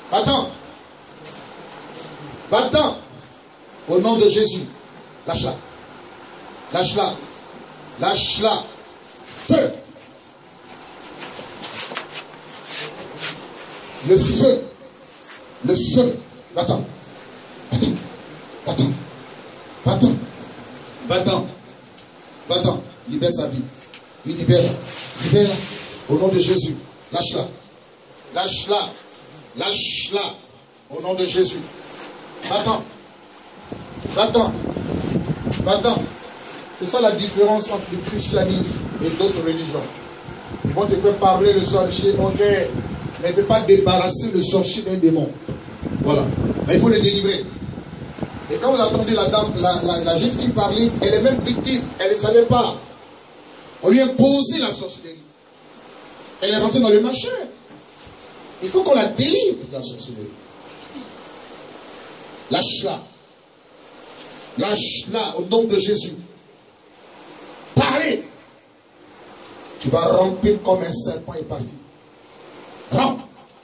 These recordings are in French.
Va-t'en. Va-t'en. Au nom de Jésus. Lâche-la. Lâche-la. Lâche-la. Feu. Le feu. Le feu. Va-t'en. Va-t'en. Va-t'en. Va-t'en. Va-t'en. Va-t'en. Libère sa vie. Oui, libère-la. Libère-la. Au nom de Jésus. Lâche-la. Lâche-la. Lâche-la. Au nom de Jésus. Va-t'en. Va-t'en. Va-t'en. C'est ça la différence entre le christianisme et d'autres religions. Ils vont te faire parler le sorcier, ok, mais il ne peut pas débarrasser le sorcier d'un démon. Voilà. Mais il faut le délivrer. Et quand vous entendez la dame, la jeune fille parler, elle est même victime. Elle ne savait pas. On lui a imposé la sorcellerie. Elle est rentrée dans le machin. Il faut qu'on la délivre de la sorcellerie. Lâche-la. Lâche-la au nom de Jésus. Parlez. Tu vas ramper comme un serpent est parti. Rampe.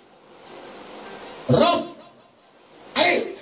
Rampe. Allez.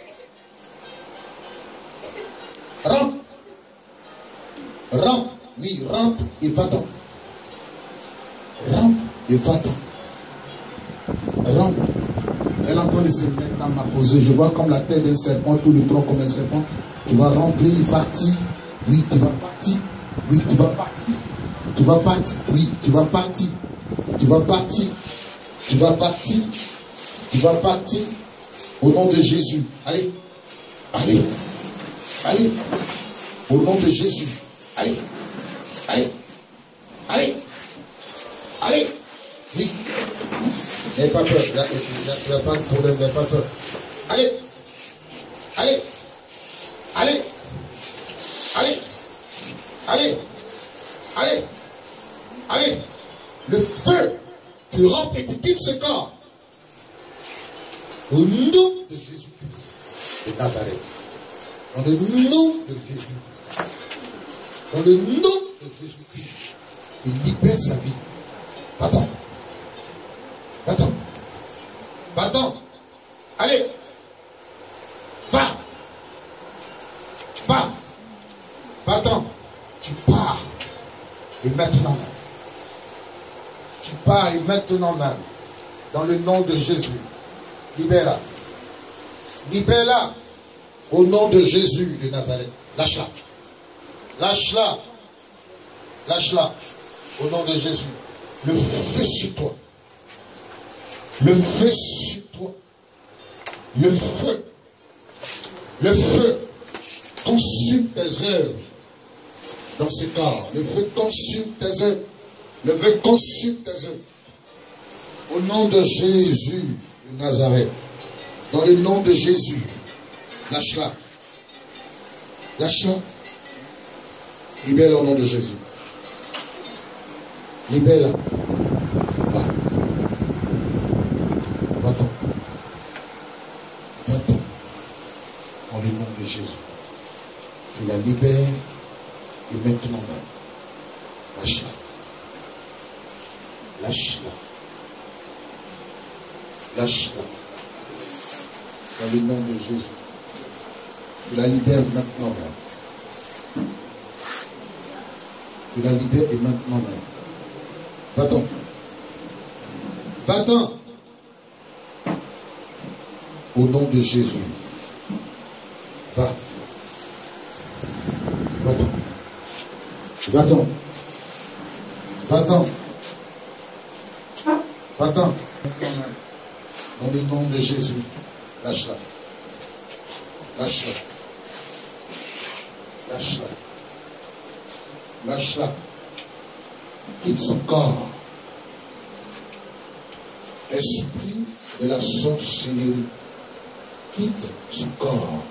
Rampe. Rampe. Oui, rampe et va-t'en. Rampe et va-t'en. Rampe. Elle est en train de se mettre dans ma posée. Je vois comme la tête d'un serpent, tout le tronc comme un serpent. Tu vas remplir, partir. Oui, tu vas partir. Oui, tu vas partir. Tu vas partir. Oui, tu vas partir. Tu vas partir. Tu vas partir. Tu vas partir. Au nom de Jésus. Allez. Allez. Allez. Au nom de Jésus. Allez. Allez. Allez. Allez. Oui. N'ayez pas peur. Il n'y a pas de problème. N'ayez pas peur. Allez. Allez. Allez. Allez. Allez. Allez. Allez. Le feu. Tu rampes et tu quittes ce corps. Au nom de Jésus-Christ de Nazareth. Dans le nom de Jésus. Dans le nom de Jésus-Christ. Il libère sa vie. Va-t'en. Va-t'en. Va-t'en. Allez. Va. Va. Va-t'en. Tu pars. Et maintenant même. Tu pars et maintenant même. Dans le nom de Jésus. Libère-la. Libère-la. Au nom de Jésus de Nazareth. Lâche-la. Lâche-la. Lâche-la. Au nom de Jésus. Le feu sur toi. Le feu sur toi. Le feu. Le feu consume tes œuvres dans ce corps. Le feu consume tes œuvres. Le feu consume tes œuvres. Au nom de Jésus de Nazareth. Dans le nom de Jésus. Lâche-la. Lâche-la. Libère-la au nom de Jésus. Libère-la. Va. Va-t'en. Va-t'en. Dans le nom de Jésus. Tu la libères et maintenant même. Lâche-la. Lâche-la. Lâche-la. Dans le nom de Jésus. Tu la libères maintenant même. Tu la libères et maintenant même. Va-t'en. Va-t'en. Au nom de Jésus. Va. Va-t'en. Va-t'en. Va-t'en. Va-t'en. Dans le nom de Jésus. Lâche-la. Lâche-la. Lâche-la. Lâche-la. Quitte son corps. Esprit de la sorcellerie. Quitte son corps.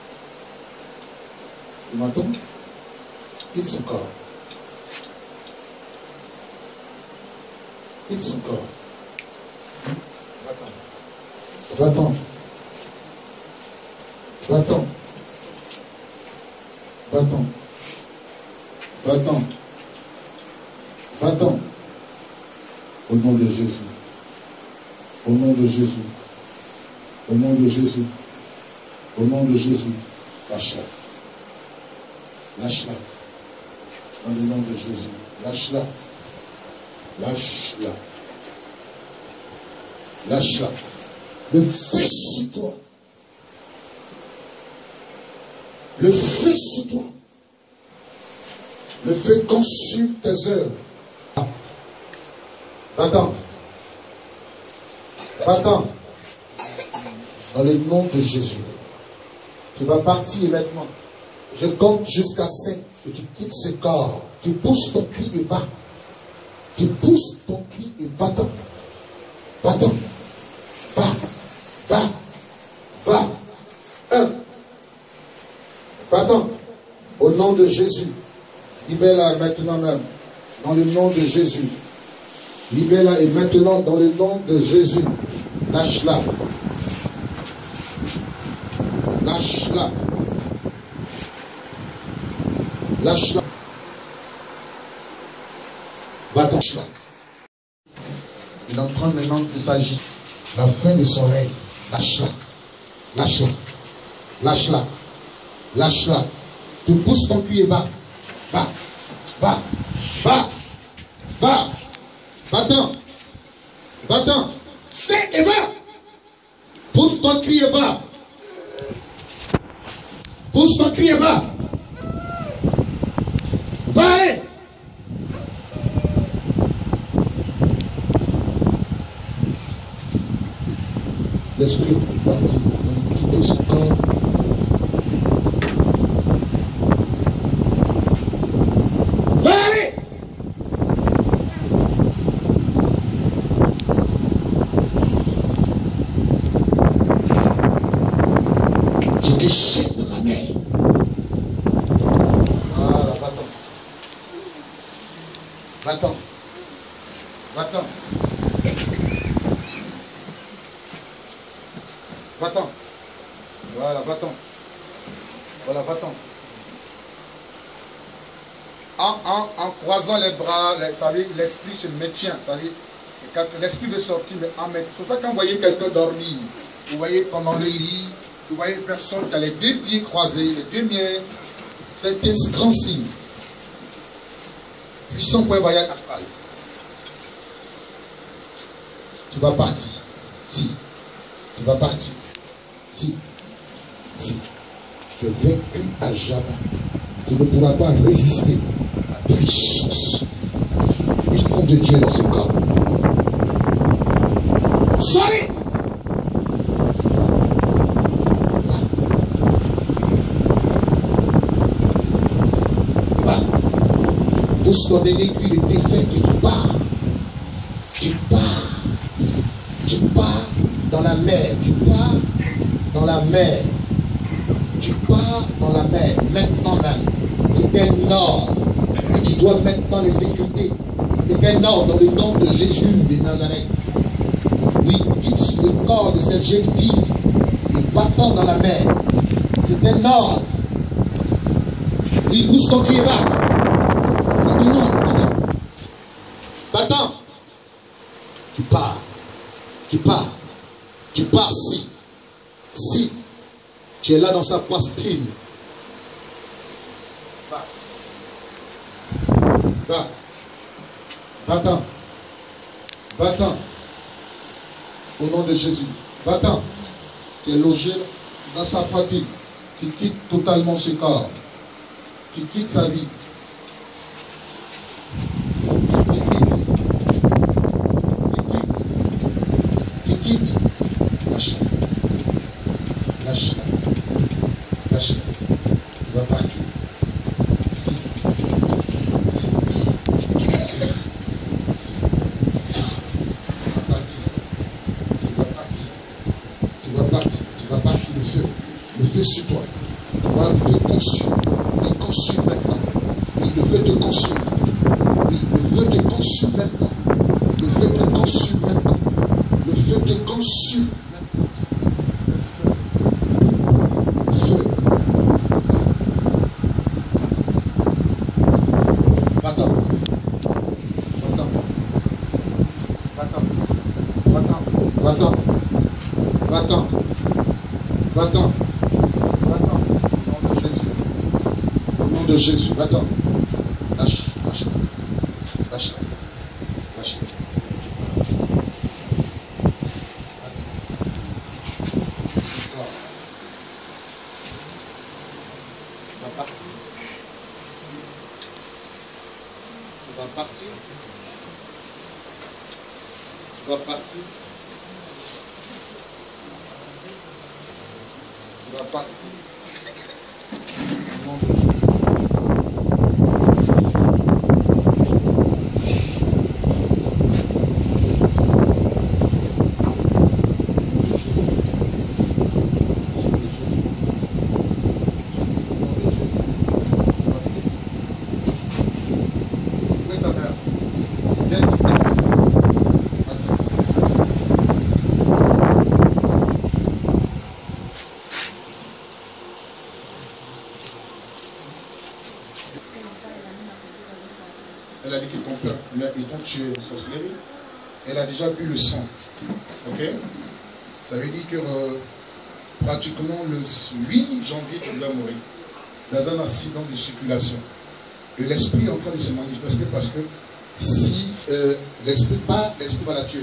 Tu m'entends? Quitte son corps. Quitte son corps. Va-t'en. Va-t'en. Va-t'en. Va-t'en. Va-t'en. Au nom de Jésus. Au nom de Jésus. Au nom de Jésus. Au nom de Jésus. Lâche-la. Lâche-la. Dans le nom de Jésus. Lâche-la. Lâche-la. Lâche-la. Le feu sur toi. Le feu sur toi. Le feu consume tes œuvres. Va-t'en. Va-t'en. Dans le nom de Jésus. Tu vas partir maintenant. Je compte jusqu'à 5 et tu quittes ce corps. Tu pousses ton cri et va. Tu pousses ton cri et va-t'en. Va-t'en. Va. Va. Va. 1. Va-t'en. Au nom de Jésus. Libère-la maintenant même. Dans le nom de Jésus. Libère-la et maintenant dans le nom de Jésus. Lâche-la. Lâche-la. Lâche-la. Va-t'en. Il est en train maintenant de s'agir. La fin de son règne. Lâche-la. Lâche-la. Lâche-la. Lâche-la. Tu pousses ton cul et va. Va. Va. Va. Va. Va-t'en. Va-t'en. C'est et va. Pousse ton cri et va. Pousse ton cri et va. Va aller. L'esprit est parti. Quitter ce corps. Va aller. Je te jette dans la mer. Voilà, va-t'en. Va-t'en. Va-t'en. Va-t'en. Voilà, va-t'en. Voilà, va-t'en. En croisant les bras, l'esprit se maintient. L'esprit veut sortir, mais en mettant. C'est pour ça que quand vous voyez quelqu'un dormir, vous voyez pendant le lit, vous voyez une personne qui a les 2 pieds croisés, les 2 miens, c'est un grand signe. Puissant pour un voyage astral. Tu vas partir. Si. Tu vas partir. Si. Si. Tu es vaincu à jamais. Tu ne pourras pas résister à la puissance. Puissance de Dieu dans ce corps. Sorry! Pousse ton aiguille de défaite et tu pars. Tu pars. Tu pars dans la mer. Tu pars dans la mer. Tu pars dans la mer. Maintenant même. C'est un ordre. Et tu dois maintenant l'exécuter. C'est un ordre dans le nom de Jésus de Nazareth. Oui, quitte le corps de cette jeune fille et va-t'en dans la mer. C'est un ordre. Oui, pousse ton pied, va. C'est un ordre. Va-t'en. Tu pars. Tu pars. Tu pars si. Si. Tu es là dans sa poitrine. Va. Va. Va-t'en. Va-t'en. Au nom de Jésus. Va-t'en. Tu es logé dans sa poitrine. Tu quittes totalement ce corps. Tu quittes sa vie. Tu quittes. Lâche-la. Lâche-la. Lâche-la. Tu vas partir. Si. Si. Si. Si. Si. Tu vas partir. Tu vas partir. Tu vas partir. Tu vas partir le feu. Le feu sur toi. Tu vas te consumer. Te consume maintenant. Oui, le feu te consume. Oui, le feu te consume maintenant. Le feu te consume maintenant. Le feu te consume maintenant. Feu. Va-t'en. Va-t'en. Va-t'en. Va-t'en. Va-t'en. Va-t'en. Va-t'en. Va-t'en. Au nom de Jésus. Au nom de Jésus. Va-t'en. Lâche. Lâche. Lâche. Lâche. Partir. Tu vas partir. Tu vas partir. Au nom de Jésus. Elle a dit que ton père, étant tué en sorcellerie, elle a déjà bu le sang. Ok? Ça veut dire que pratiquement le 8 janvier, tu dois mourir. Dans un accident de circulation. Et l'esprit est en train de se manifester parce que si l'esprit part, l'esprit va la tuer.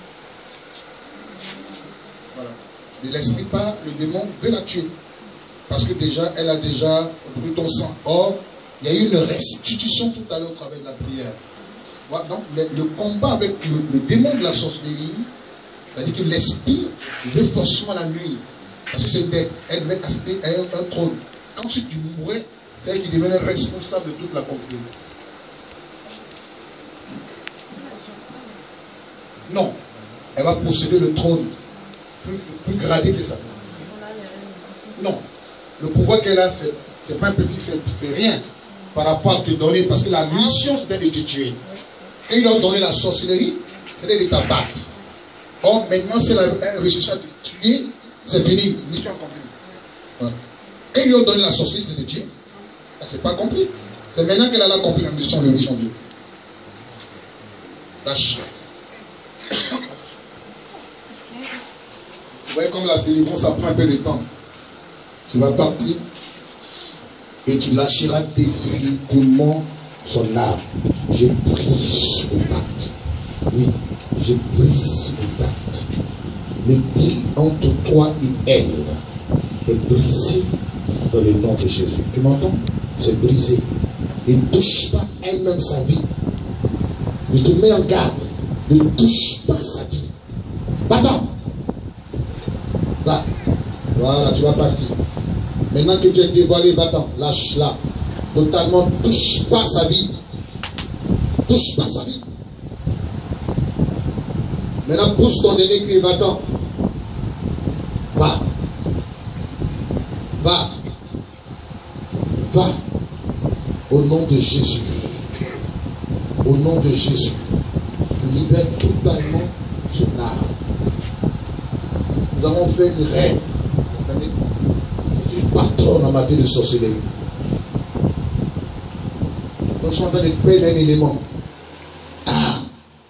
Voilà. Et l'esprit part, le démon veut la tuer. Parce que déjà, elle a déjà pris ton sang. Or, il y a eu une restitution tout à l'heure avec la prière. Voilà, donc, le combat avec le démon de la sorcellerie, c'est-à-dire que l'esprit veut forcément la nuire. Parce que elle devait assister à un trône. Ensuite, tu mourrais, c'est elle qui devenait responsable de toute la conclusion. Non, elle va posséder le trône, plus gradé que ça. Non, le pouvoir qu'elle a, c'est pas un petit, c'est rien par rapport à te donner, parce que la mission c'était de te tuer. Quand ils leur ont donné la sorcellerie, c'était de t'abattre. Or, maintenant, c'est la recherche de te tuer, c'est fini, mission accomplie. Voilà. Quand ils lui ont donné la sorcellerie, c'était de te tuer. C'est pas compris. C'est maintenant qu'elle a accompli la mission de riche en Dieu. Lâche. Vous voyez comme la délivrance, ça prend un peu de temps. Tu vas partir et tu lâcheras définitivement son âme. Je brise le pacte. Oui, je brise le pacte. Le deal entre toi et elle est brisé dans le nom de Jésus. Tu m'entends? C'est brisé. Et ne touche pas elle-même sa vie. Je te mets en garde. Ne touche pas sa vie. Va-t'en. Là. Voilà, tu vas partir. Maintenant que tu es dévoilé, va-t'en. Lâche-la. Totalement, touche pas sa vie. Touche pas sa vie. Maintenant, pousse ton aîné et va-t'en. Va. Va. Va. Au nom de Jésus. Au nom de Jésus. Libère totalement son âme. Nous avons fait une reine. Une patronne en matière de sorcellerie. Nous sommes en train de faire un élément. Ah.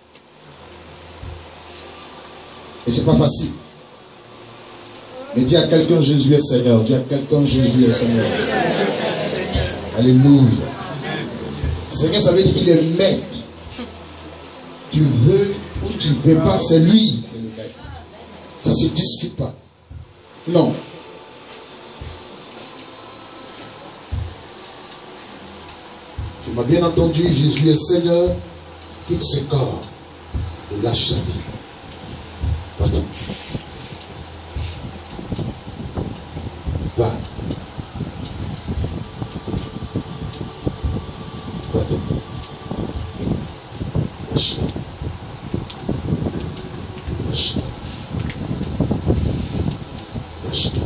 Et c'est pas facile. Mais dis à quelqu'un, Jésus est Seigneur. Dis à quelqu'un, Jésus est Seigneur. Alléluia. Seigneur, ça veut dire qu'il est maître. Tu veux ou tu ne veux pas, c'est lui qui est le maître. Ça ne se discute pas. Non. Tu m'as bien entendu, Jésus est Seigneur. Quitte ses corps et lâche sa vie. Va-t'en. Va. Va-t'en. Lâche-la. Lâche-la. Lâche-la.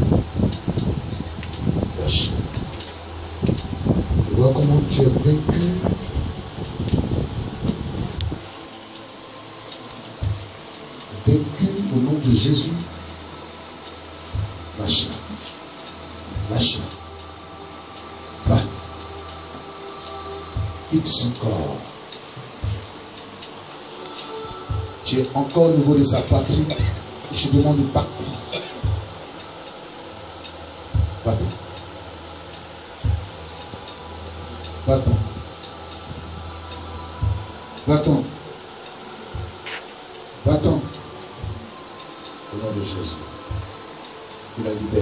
Lâche-la. Je vois comment tu es vaincu. Vaincu au nom de Jésus. Lâche-la. Lâche-la. Va. Quitte son corps. Tu es encore au niveau de sa patrie. Je demande de partir. Va-t'en. Va-t'en. Va-t'en. Va-t'en. Au nom de Jésus. Tu la libères.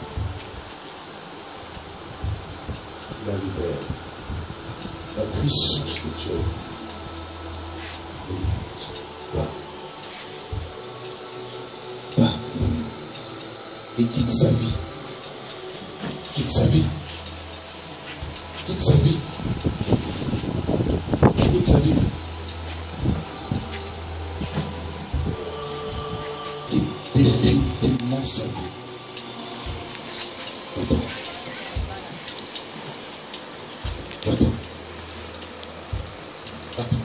Tu la libères. La puissance de Dieu. Va. Va. Et quitte sa vie. Quitte sa vie. Quitte sa vie. Quitte sa vie. Définitivement sa vie. Va-t'en. Va-t'en. Va-t'en.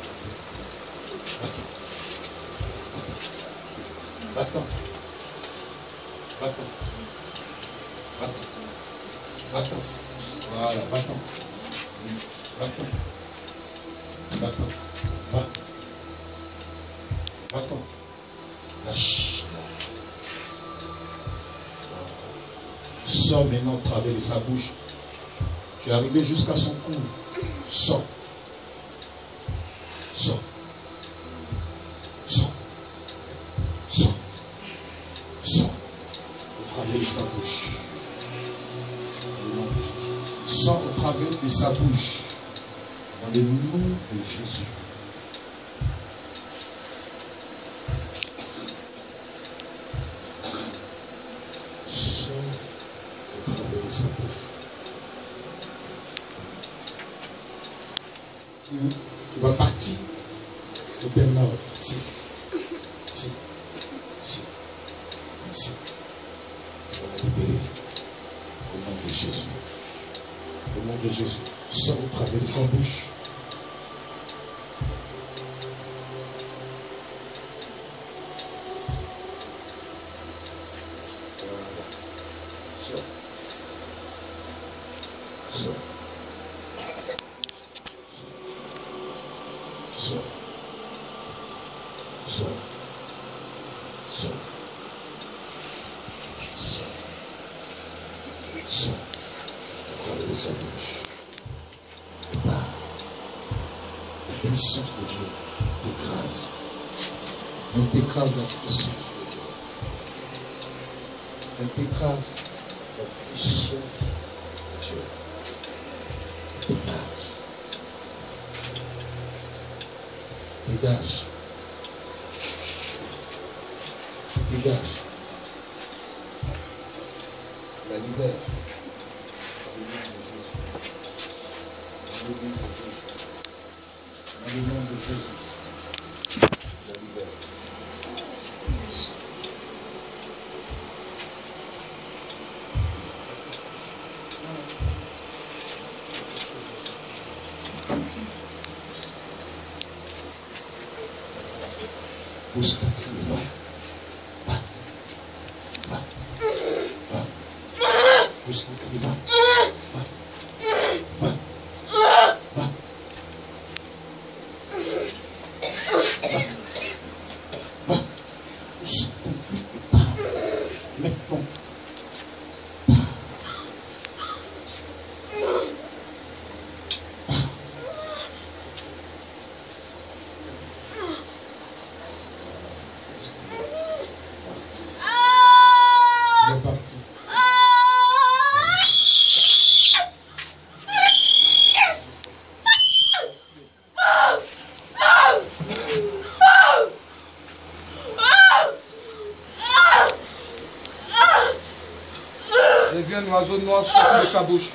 Va-t'en. Va-t'en. Va-t'en. Va-t'en. Voilà, va-t'en. Va-t'en. Va-t'en. Va. Va-t'en. Lâche. Sors maintenant au travers de sa bouche. Tu es arrivé jusqu'à son cou. Sors. Sors. Sors. Sors. Sors. Au travers de sa bouche. Sors au travers de sa bouche. Dans le nom de Jésus. Sors au travers de sa bouche. Tu vas partir. C'est un ordre. Ici. Ici. Ici. Ici. Tu vas la libérer. Au nom de Jésus. Au nom de Jésus. Sors au travers de sa bouche. Voilà. Sors. Sors. Sors. Sors. Sors. Sors. Sors. Au travers de sa bouche. La puissance de Dieu t'écrase. Elle t'écrase la puissance de Dieu. Elle t'écrase la puissance de Dieu. Dégage. Dégage. Dégage. La libère. Dans le nom de Jésus. La libère. Pousse ta clé, va. Va. Va. Va. Pousse ta clé, va. Va. Va. Va. Va. Pousse ton clé, va. Maintenant. Il est parti. Et vient un oiseau noir sortir de sa bouche.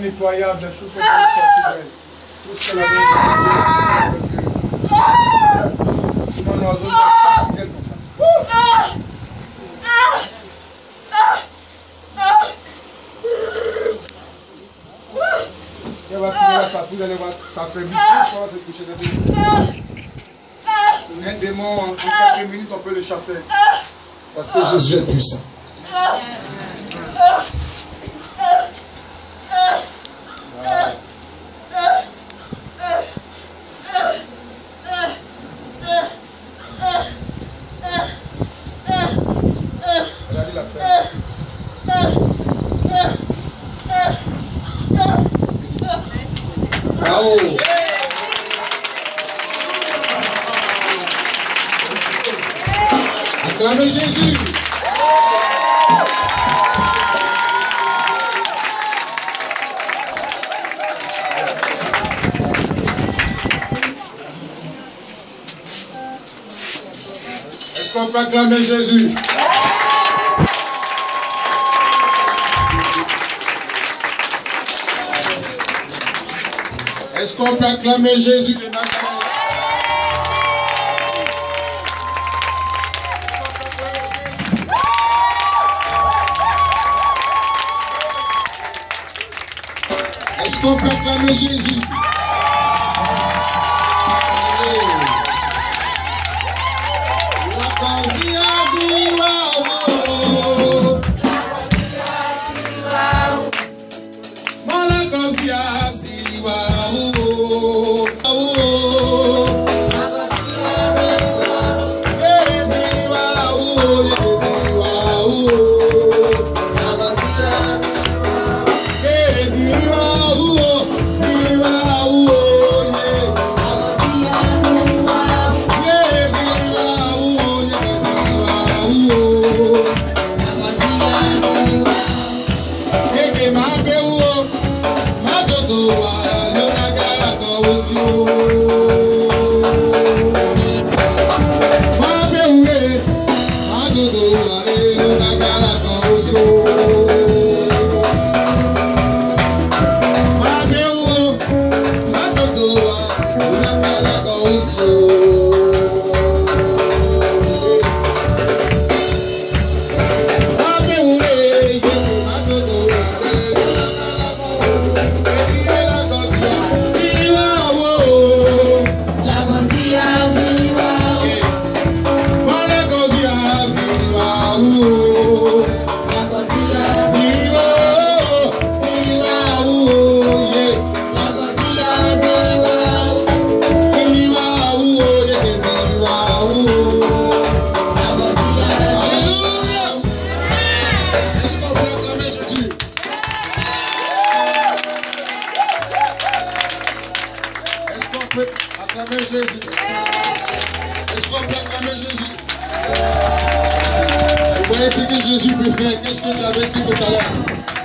nettoyable, des choses sont sorties d'elle. Tout ce qu'elle avait utilisé, comme un oiseau qui a sorti d'elle comme ça. Elle va finir là, sa pousse, elle va s'affaiblir. Plus on va se coucher de nuit. Un démon, en quelques minutes, on peut le chasser. Parce que Jésus est puissant. Regardez la scène. Bravo. Acclamez Jésus. Est-ce qu'on peut acclamer Jésus? Est-ce qu'on peut acclamer Jésus de Nazareth? Est-ce qu'on peut acclamer Jésus? acclamer Jésus? Est-ce qu'on peut acclamer Jésus? Vous voyez ce que Jésus peut faire? Qu'est-ce que tu avais dit tout à l'heure?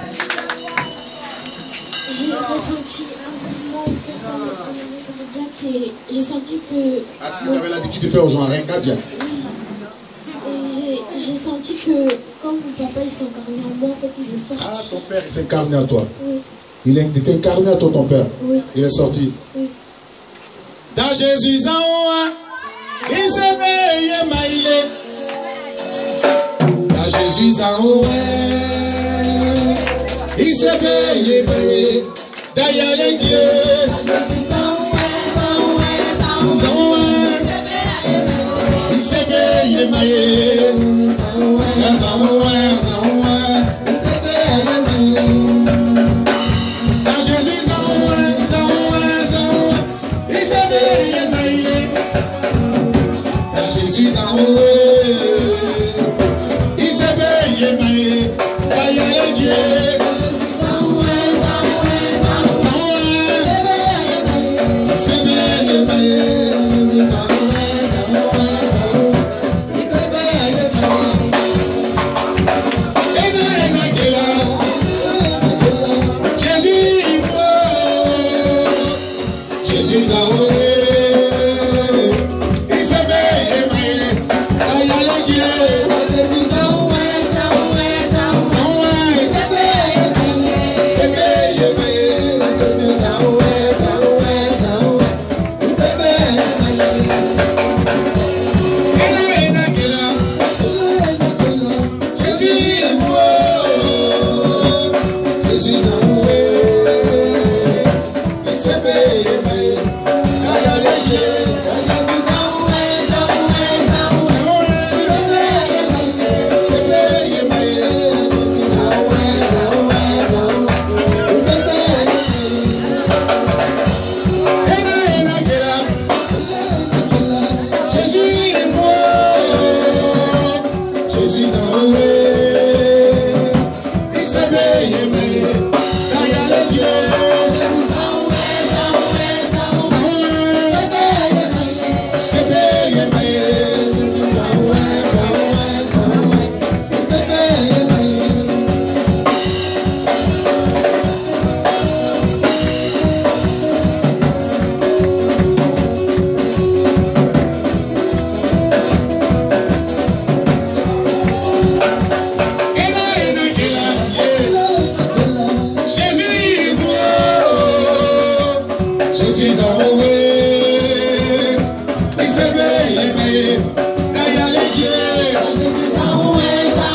J'ai ressenti un mouvement cardiaque et j'ai senti que... Ah, ce que tu avais l'habitude de faire aux gens, rien cardiaque. Oui. Et j'ai senti que comme mon papa il s'est incarné en moi, en fait il est sorti. Ah, ton père il s'est incarné à toi. Oui. Il est incarné à toi, ton père. Oui. Il est sorti. Oui. Dans Jésus en haut, il s'est payé maïlé. Dans Jésus en haut, il s'est payé maïlé. D'ailleurs les dieux. Il s'est payé maïlé. Dans Jésus en haut, il s'est payé maïlé. Dans Jésus en haut, il s'est payé maïlé. D'ailleurs les dieux. Jésus a oué, il s'est payé maïlé, aïe aïe Dieu. Jésus a oué, il s'est payé maïlé, suis enroué. Il s'est payé, derrière les yeux. Je suis enroué.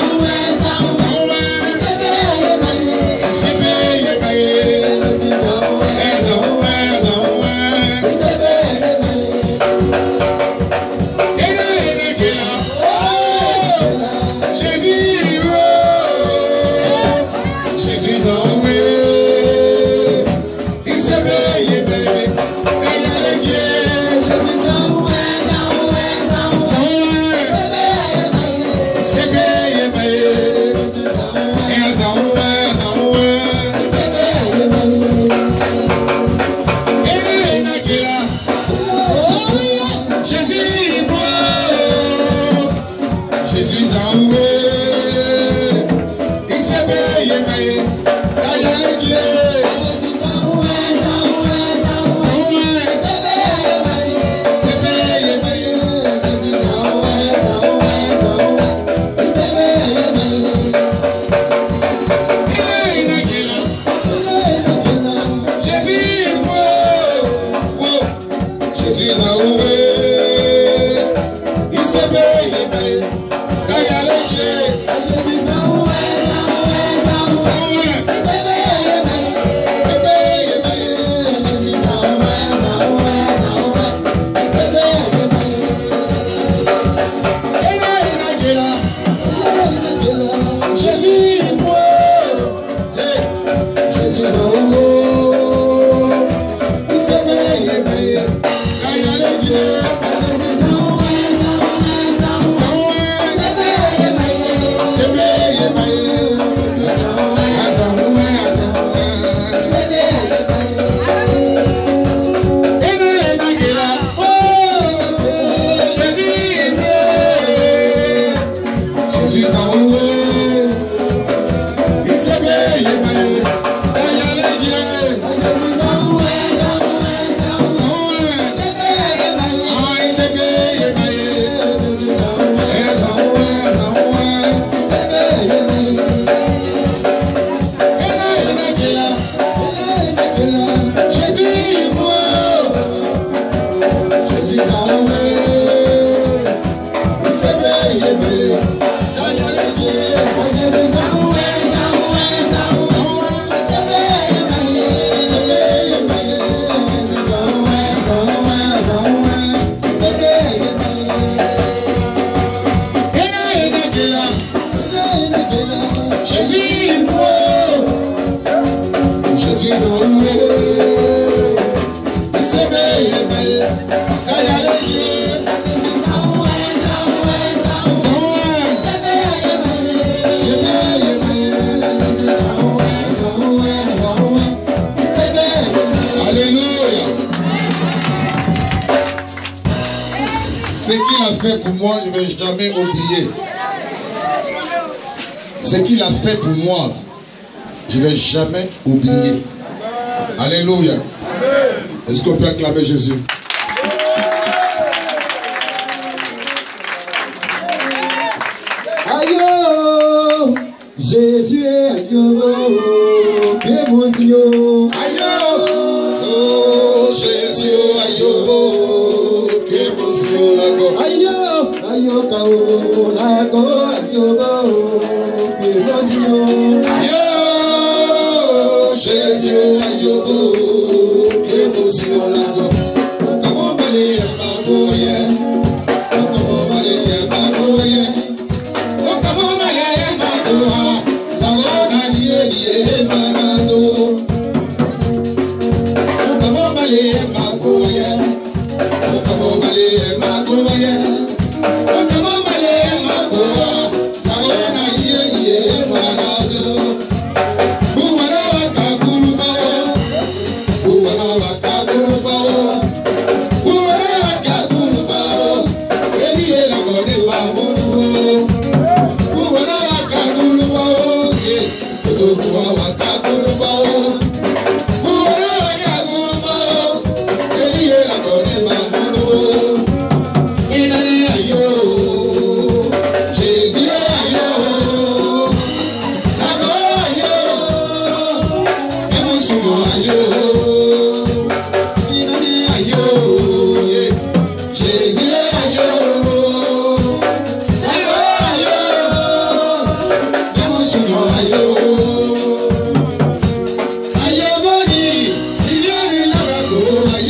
Ce qu'il a fait pour moi, je ne vais jamais oublier. Ce qu'il a fait pour moi, je ne vais jamais oublier. Alléluia. Est-ce qu'on peut acclamer Jésus? Aïe, Jésus, aïe, émotion. Aïe, oh, Jésus, aïe, oh, émotion, d'accord. Aïe, aïe, kao, lago, aïe, émotion. Aïe, Jésus, aïe, oh, émotion, d'accord. Comment balayer ma boye? Comment balayer ma boye? Comment balayer ma boye? La bonne liée, manado. Comment balayer ma boye? Comment balayer ma boye? Comment balayer ma boye? La bonne liée, manado. Uwana wakakuluba, uwana wakakuluba, uwana wakakuluba. Eliye la bonne famulu. Uwana wakakuluba, uwana wakakuluba. Uwana wakakuluba, eliye la bonne famulu. Inani ayo, Jésus ayo, Nago ayo, Emusumo ayo, Inani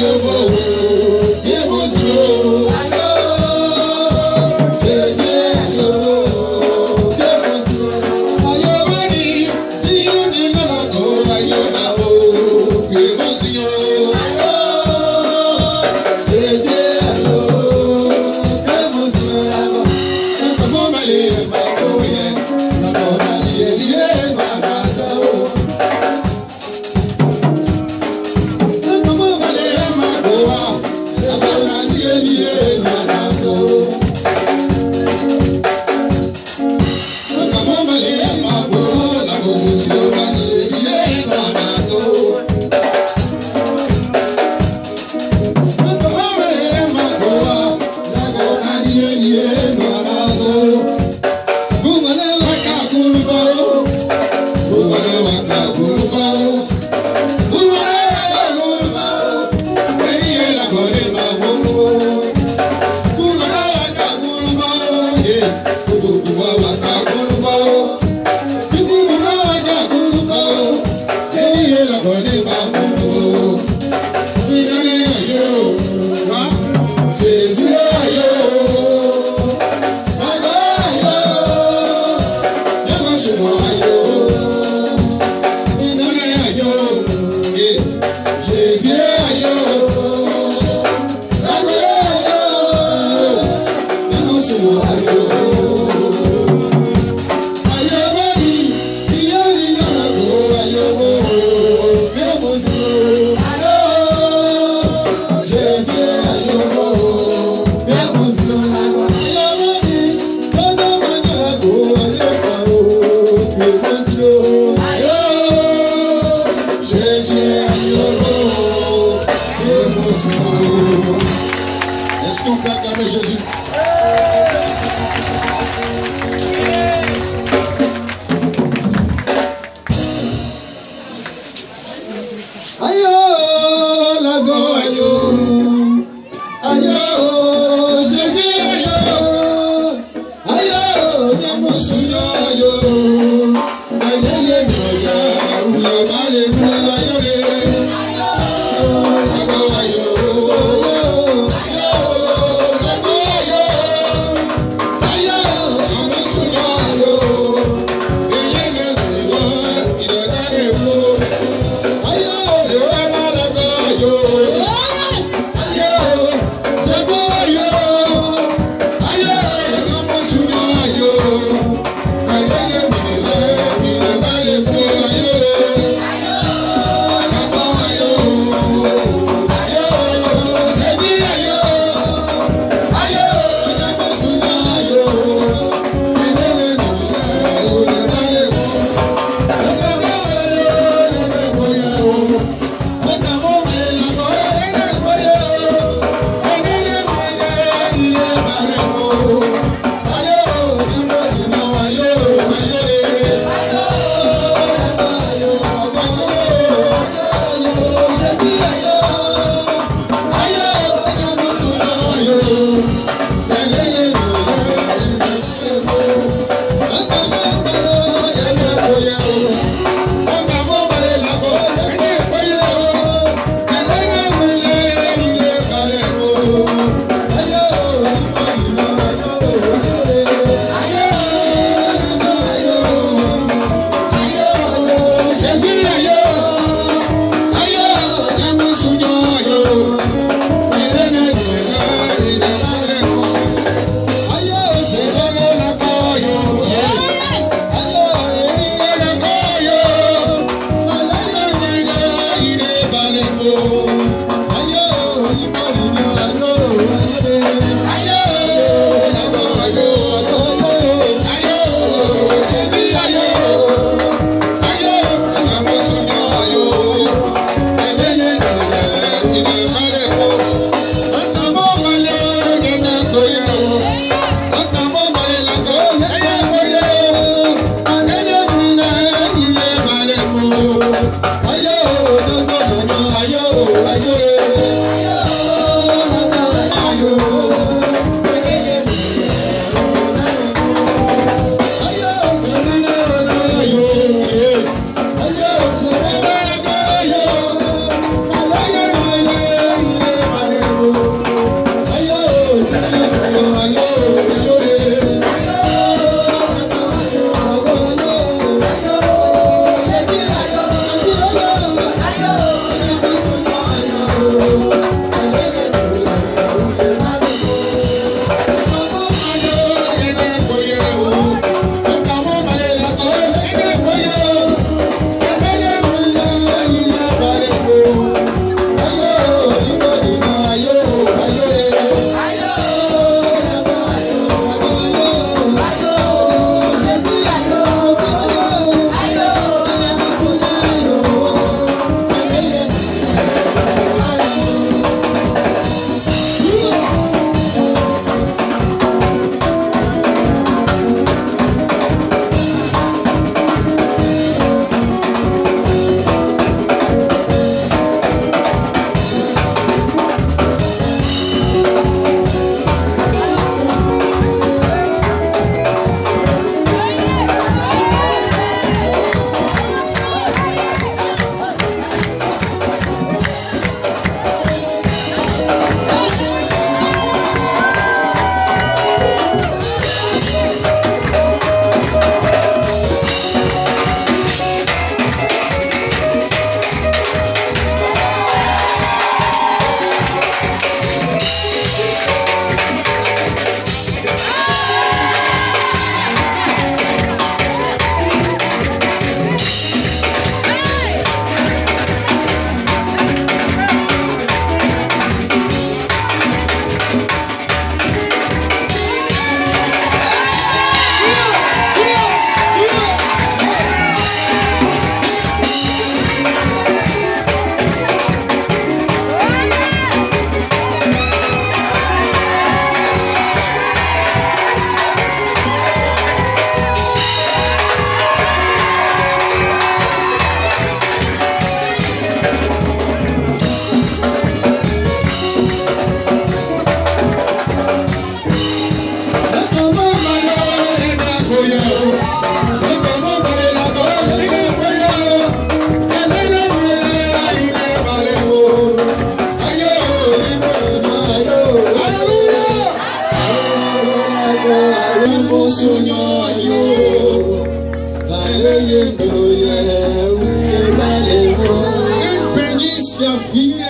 Est-ce qu'on peut acclamer Jésus? Ayo, lago, ayo, ayo, Jésus, ayo, Yamosuya, ayo, ayo, ayo,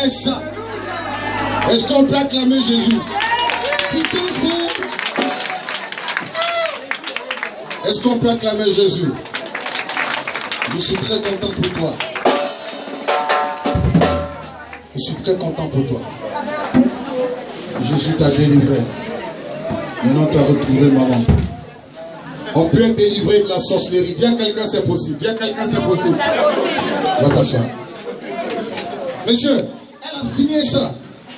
ça. Est-ce qu'on peut acclamer Jésus? Est-ce qu'on peut acclamer Jésus? Je suis très content pour toi. Je suis très content pour toi. Jésus t'a délivré. Maintenant tu as retrouvé maman. On peut être délivré de la sorcellerie. Viens quelqu'un, c'est possible. Viens quelqu'un, c'est possible. Va t'asseoir. Monsieur, elle a fini ça.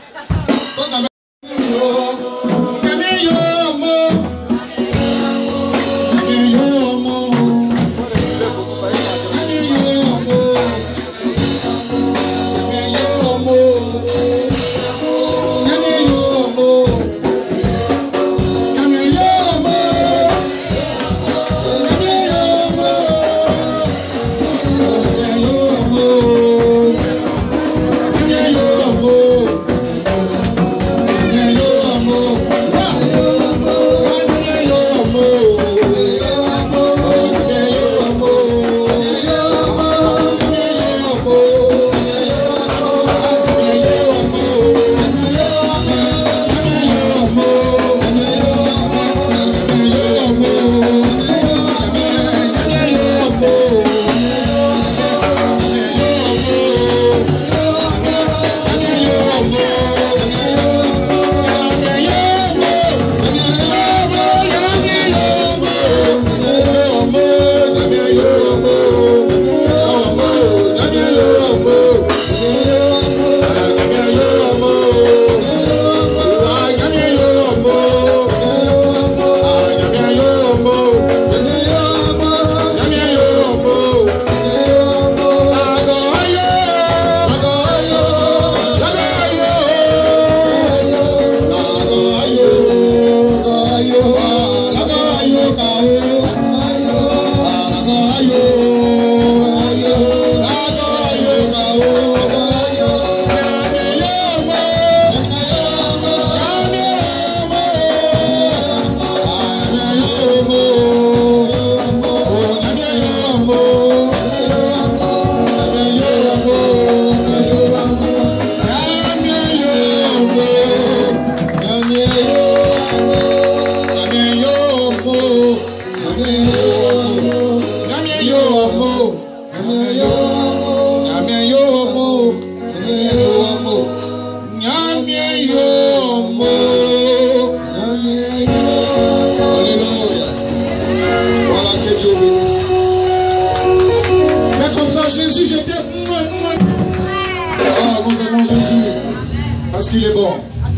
Parce qu'il est bon.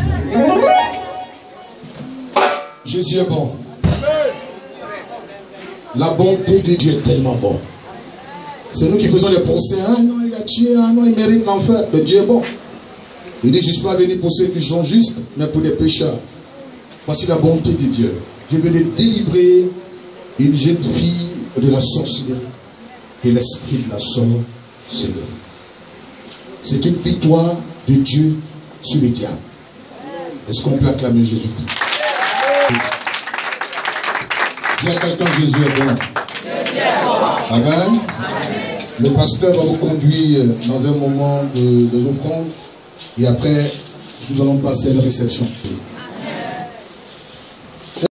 Jésus est bon. La bonté de Dieu est tellement bon. C'est nous qui faisons les pensées. Ah non, il a tué. Ah non, il mérite l'enfer. Mais Dieu est bon. Il dit, je ne suis pas venu pour ceux qui sont justes, mais pour les pécheurs. Voici la bonté de Dieu. Je vais délivrer une jeune fille de la sorcellerie, de l'esprit de la sorcellerie. C'est une victoire de Dieu sur le diable. Est-ce qu'on peut acclamer Jésus-Christ? Dis à quelqu'un, Jésus est bon. Amen. Le pasteur va vous conduire dans un moment de offrande et après, nous allons passer à la réception.